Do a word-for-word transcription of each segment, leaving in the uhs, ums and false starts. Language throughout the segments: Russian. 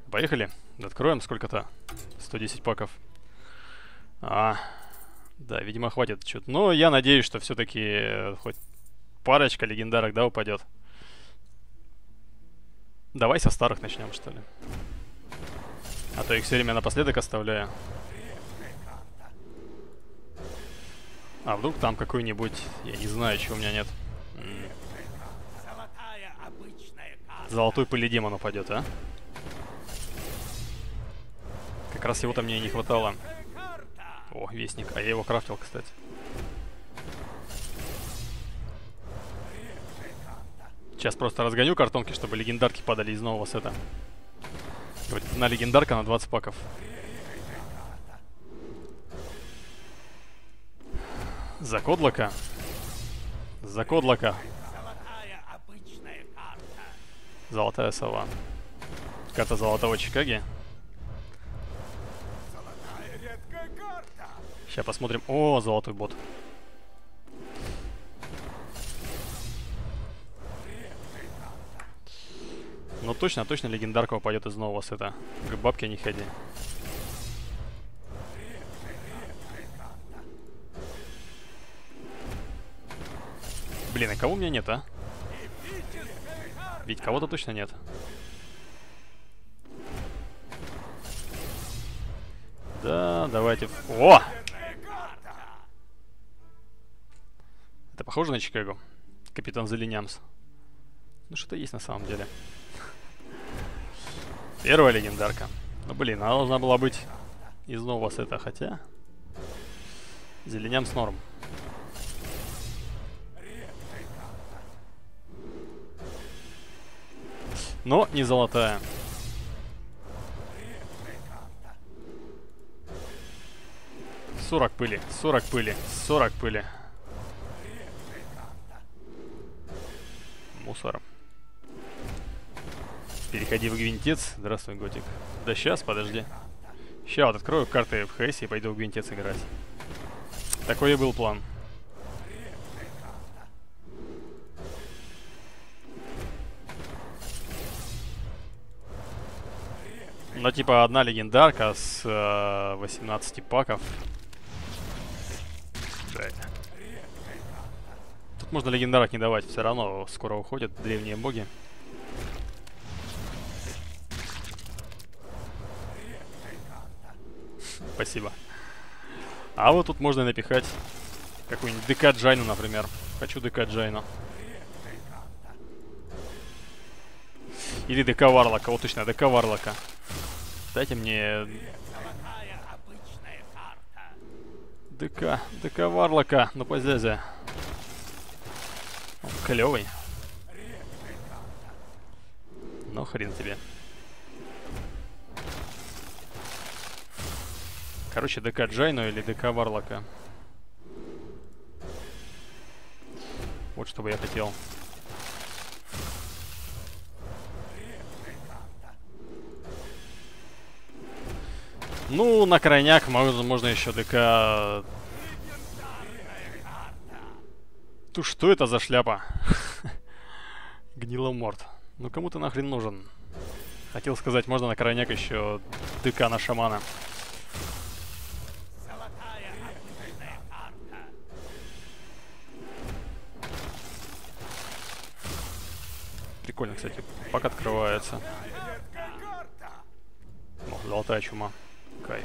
Поехали. Откроем сколько-то. сто десять паков. А, да, видимо, хватит чуть. Но я надеюсь, что все-таки хоть парочка легендарок, да, упадет. Давай со старых начнем, что ли. А то их все время напоследок оставляю. А вдруг там какой-нибудь... Я не знаю, чего у меня нет. М-м. Золотой пыледемон упадет, а? Как раз его-то мне и не хватало. О, вестник. А я его крафтил, кстати. Сейчас просто разгоню картонки, чтобы легендарки падали из нового сета. Говорит, одна легендарка на двадцать паков. Закодлока. Закодлока. Золотая сова. Карта золотого Чикаги. Сейчас посмотрим. О, золотой бот. Ну точно, точно легендарка упадет из нового сета. К бабке не ходи. Блин, а кого у меня нет, а? Ведь кого-то точно нет. Да, давайте. О! Это похоже на Чикаго? Капитан Зелинямс. Ну что-то есть на самом деле. Первая легендарка. Ну блин, она должна была быть из нового сета, хотя... Зелинямс норм. Но не золотая. сорок пыли, сорок пыли, сорок пыли. Мусор. Переходи в Гвинтец. Здравствуй, Готик. Да сейчас, подожди. Сейчас вот открою карты в ХС и пойду в Гвинтец играть. Такой и был план. Ну, типа, одна легендарка с э, восемнадцати паков. Блядь. Тут можно легендарок не давать, все равно скоро уходят древние боги. Спасибо. А вот тут можно напихать какую-нибудь ДК Джайну, например. Хочу ДК Джайну. Или ДК Варлока. Вот точно, ДК Варлока. Дайте мне... ДК, ДК Варлока, ну позязе. Он клевый. Ну хрен тебе. Короче, ДК Джайну или ДК Варлока. Вот что бы я хотел. Ну, на крайняк можно, можно еще ДК... Ту, что это за шляпа? Гниломорд. Ну, кому-то нахрен нужен. Хотел сказать, можно на крайняк еще ДК на шамана. Прикольно, кстати, пак открывается. О, золотая чума. Кайф.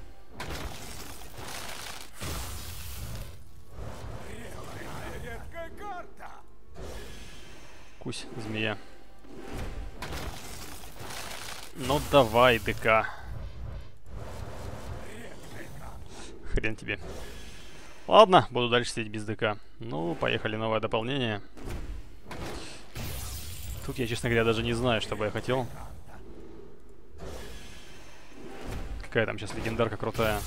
Кусь, змея. Ну давай, ДК. Хрен тебе. Ладно, буду дальше сидеть без ДК. Ну, поехали, новое дополнение. Тут я, честно говоря, даже не знаю, что бы я хотел. Какая там сейчас легендарка крутая.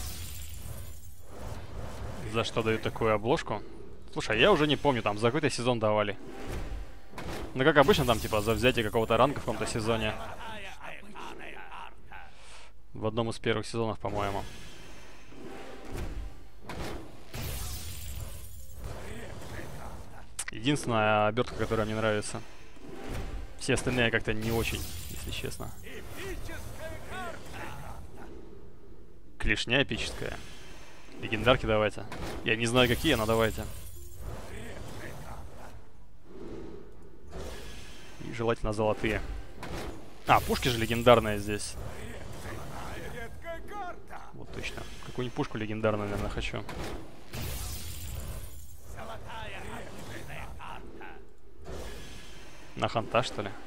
За что дают такую обложку? Слушай, я уже не помню, там за какой-то сезон давали. Ну, как обычно, там, типа, за взятие какого-то ранга в каком-то сезоне. В одном из первых сезонов, по-моему. Единственная обертка, которая мне нравится. Все остальные как-то не очень, если честно. Клешня эпическая. Легендарки давайте. Я не знаю какие, но давайте. И желательно золотые. А, пушки же легендарные здесь. Вот точно. Какую-нибудь пушку легендарную, наверное, хочу. На ханта, что ли?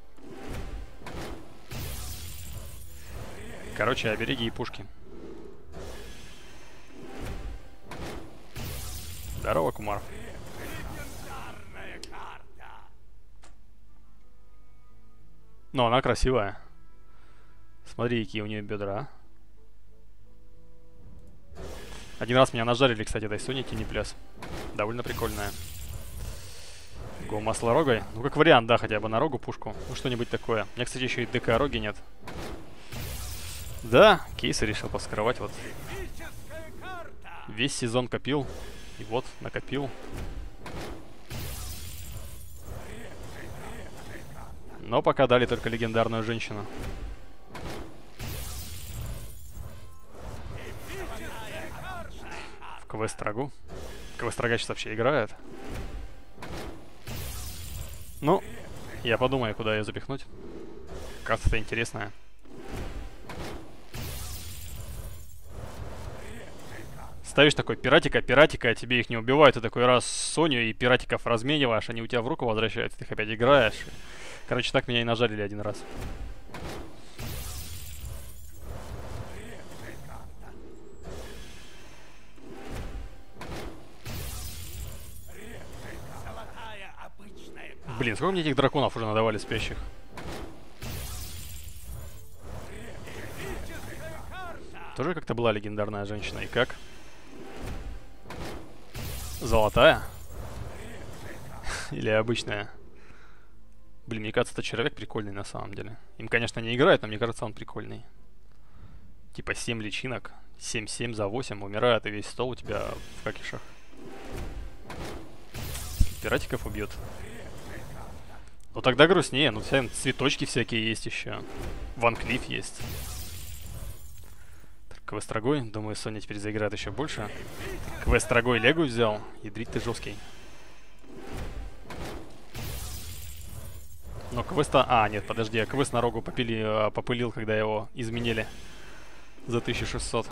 Короче, обереги и пушки. Здорово, Кумар. Но она красивая. Смотри, какие у нее бедра. Один раз меня нажарили, кстати, этой Сони Тинипляс. Довольно прикольная. Го маслорогой. Ну, как вариант, да, хотя бы на рогу пушку. Ну, что-нибудь такое. У меня, кстати, еще и ДК роги нет. Да, кейсы решил поскрывать. Вот. Весь сезон копил. И вот, накопил. Но пока дали только легендарную женщину. В квест-рагу. Квест-рага сейчас вообще играет. Ну, я подумаю, куда ее запихнуть. Карта-то интересная. Ставишь такой пиратика, пиратика, а тебе их не убивают. Ты такой раз Соню и пиратиков размениваешь, они у тебя в руку возвращаются, ты их опять играешь. Короче, так меня и нажалили один раз. Блин, сколько мне этих драконов уже надавали спящих? Тоже как-то была легендарная женщина. И как? Золотая? Или обычная? Блин, мне кажется, этот человек прикольный на самом деле. Им, конечно, не играет, но мне кажется, он прикольный. Типа семь личинок. семь-семь за восемь. Умирает, и весь стол у тебя в какишах. Пиратиков убьет. Ну тогда грустнее. Ну, вся цветочки всякие есть еще. Ван Клифф есть. Квест-рогой. Думаю, Соня теперь заиграет еще больше. Квест-рогой Легу взял. Ядрить ты жесткий. Но квеста... А, нет, подожди. Я квест на рогу попили, попылил, когда его изменили. За тысячу шестьсот.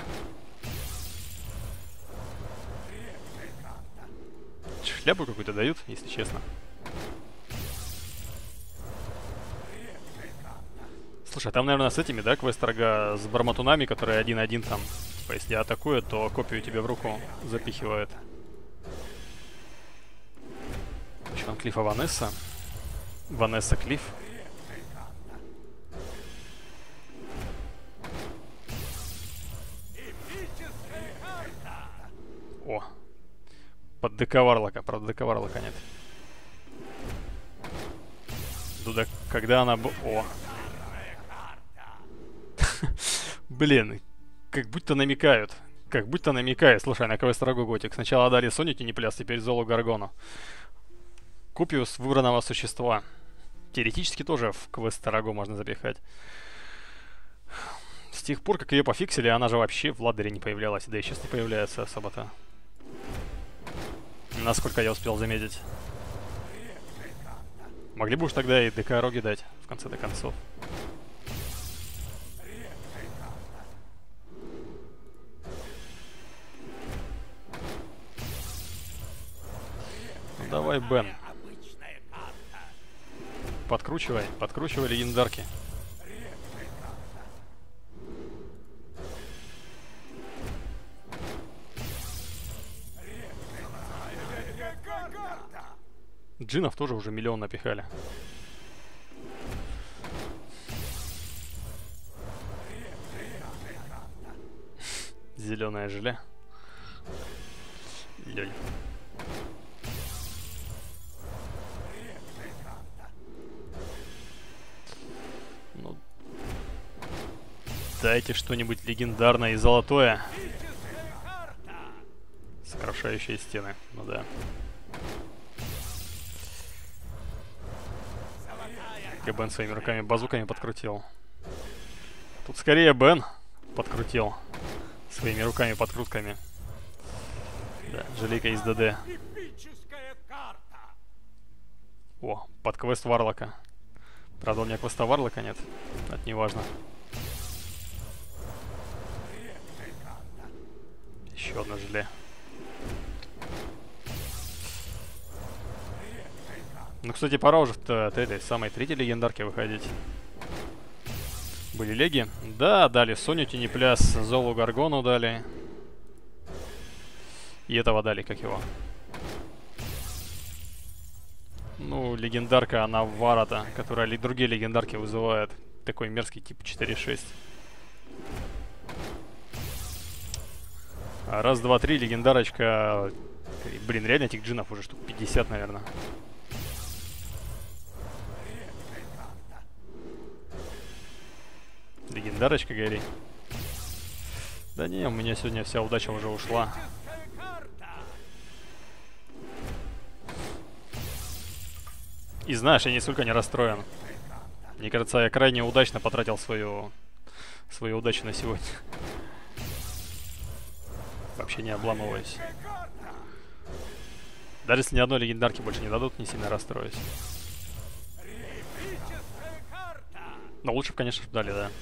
Шляпу какую-то дают, если честно. Слушай, а там, наверное, с этими, да, квест-рога с барматунами, которые один-один там. Типа, если атакуют, то копию тебе в руку запихивают. Ван Клиффа Ванесса. Ванесса Клифф. О. Под ДК Варлока. Правда, ДК Варлока нет. Дуда, когда она... О. Блин, как будто намекают. Как будто намекают. Слушай, на квест-рогу Готик. Сначала дали Соню Тинипляс, теперь Золу Гаргону. Копию с выбранного существа. Теоретически тоже в квест-рогу можно запихать. С тех пор, как ее пофиксили, она же вообще в ладере не появлялась. Да и сейчас не появляется особо-то. Насколько я успел заметить. Могли бы уж тогда и ДК-роги дать, в конце-то концов. Ну, давай, Бен. Подкручивай, подкручивай легендарки. Джинов тоже уже миллион напихали. Зеленое желе. Лёль. Ну, дайте что-нибудь легендарное и золотое. Сокрушающие стены. Ну да. И Бен своими руками базуками подкрутил. Тут скорее Бен подкрутил. Своими руками-подкрутками. Да, жалейка из ДД. О, под квест Варлока. Правда, у меня квеста Варлока нет. Это не важно. Еще одно желе. Ну, кстати, пора уже в этой самой третьей легендарке выходить. Были леги. Да, дали Соню Тенепляс, Золу Гаргону дали. И этого дали, как его. Ну, легендарка, она Варата, которая ли другие легендарки вызывает. Такой мерзкий тип четыре шесть. Раз, два, три, легендарочка. Блин, реально этих джинов уже штук пятьдесят, наверное. Легендарочка, гори. Да не, у меня сегодня вся удача уже ушла. И знаешь, я нисколько не расстроен. Мне кажется, я крайне удачно потратил свою, свою удачу на сегодня. Вообще не обламываюсь. Даже если ни одной легендарки больше не дадут, не сильно расстроюсь. Но лучше бы, конечно, дали, да.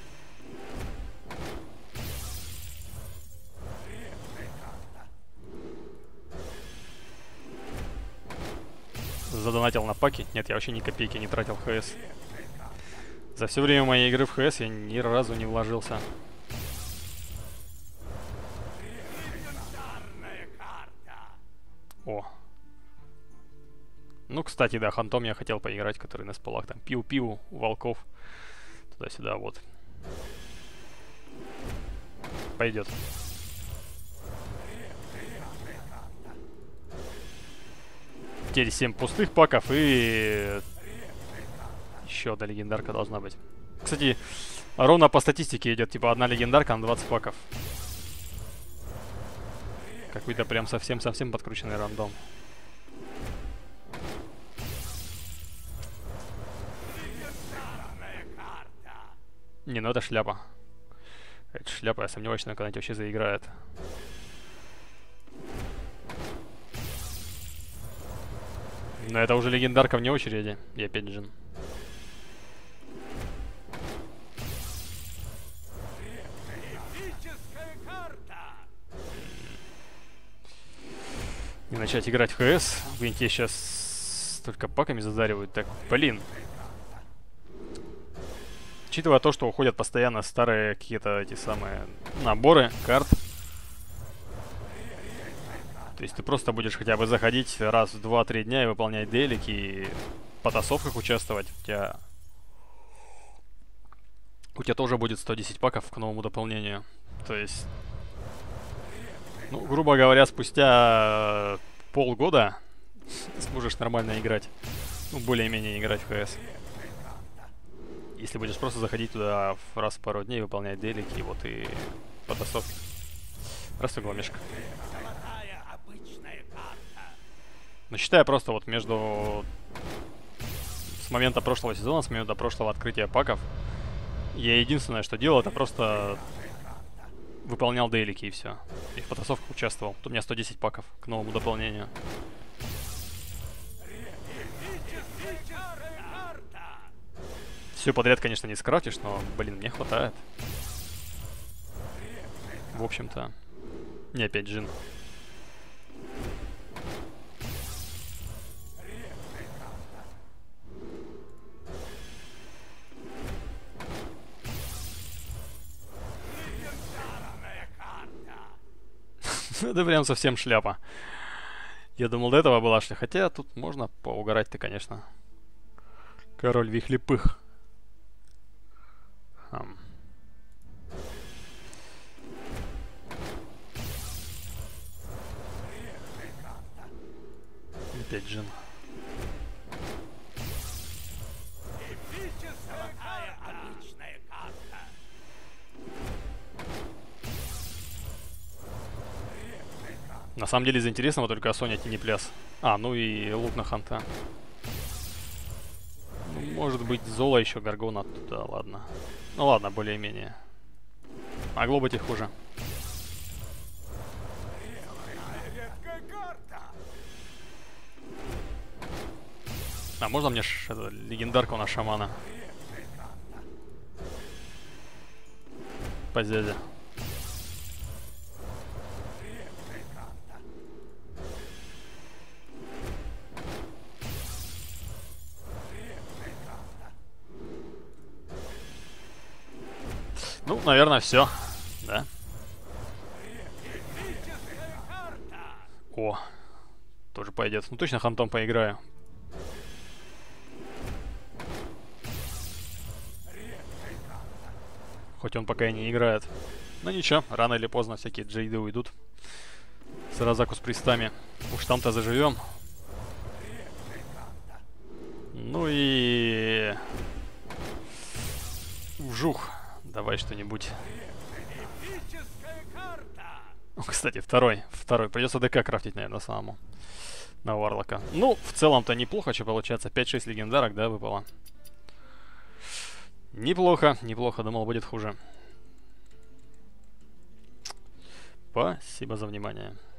Задонатил на паки. Нет, я вообще ни копейки не тратил в ХС. За все время моей игры в ХС я ни разу не вложился. О. Ну, кстати, да, Хантом я хотел поиграть, который на спалах там пиу-пиу, волков. Туда-сюда, вот. Пойдет. Теперь семь пустых паков и еще одна легендарка должна быть. Кстати, ровно по статистике идет, типа одна легендарка на двадцать паков. Какой-то прям совсем-совсем подкрученный рандом. Не, ну это шляпа. Это шляпа, я сомневаюсь, что она когда-нибудь вообще заиграет. Но это уже легендарка вне очереди. Я опять джин. Не начать играть в ХС. В Винте сейчас только паками задаривают. Так, блин. Учитывая то, что уходят постоянно старые какие-то эти самые наборы карт. То есть ты просто будешь хотя бы заходить раз в два-три дня и выполнять делики, и в потасовках участвовать. У тебя... У тебя тоже будет сто десять паков к новому дополнению. То есть... Ну, грубо говоря, спустя полгода сможешь нормально играть. Ну, более-менее играть в ХС. Если будешь просто заходить туда раз в пару дней, выполнять делики, вот и потасовки. Здравствуй, Гломешка. Ну, считаю просто вот между... С момента прошлого сезона, с момента прошлого открытия паков, я единственное, что делал, это просто выполнял дейлики и все. И в потасовках участвовал. Тут у меня сто десять паков к новому дополнению. Все подряд, конечно, не скрафтишь, но, блин, мне хватает. В общем-то. Не опять джин. Это прям совсем шляпа. Я думал, до этого была шля. Хотя тут можно поугарать-то, конечно. Король вихлепых. Хм. Опять джин. На самом деле из интересного только Соня Тенепляс. А, ну и лук на Ханта. Ну, может быть, Зола еще, Гаргона оттуда, ладно. Ну ладно, более-менее. Могло быть и хуже. А можно мне ш это, легендарку на шамана? По дяде. Ну, наверное, все. Да. О, тоже пойдет. Ну, точно хантом поиграю. Хоть он пока и не играет. Но ничего, рано или поздно всякие джейды уйдут. Саразаку с пристами. Уж там-то заживем. Ну и... Вжух. Давай что-нибудь. О, кстати, второй. Второй. Придется ДК крафтить, наверное, самому. На Варлока. Ну, в целом-то неплохо, что получается. пять-шесть легендарок, да, выпало. Неплохо, неплохо. Думал, будет хуже. Спасибо за внимание.